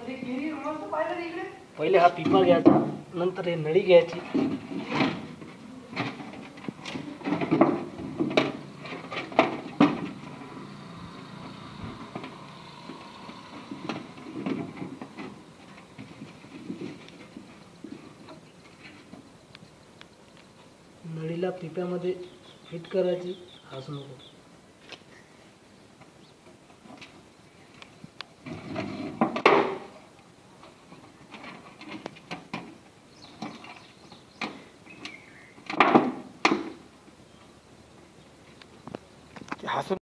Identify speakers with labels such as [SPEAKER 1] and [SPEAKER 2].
[SPEAKER 1] पहिले हा पिपा घ्यायचा, नंतर हे नळी घ्यायची. नळीला पिप्यामध्ये फिट करायची, हसू नको.
[SPEAKER 2] हसून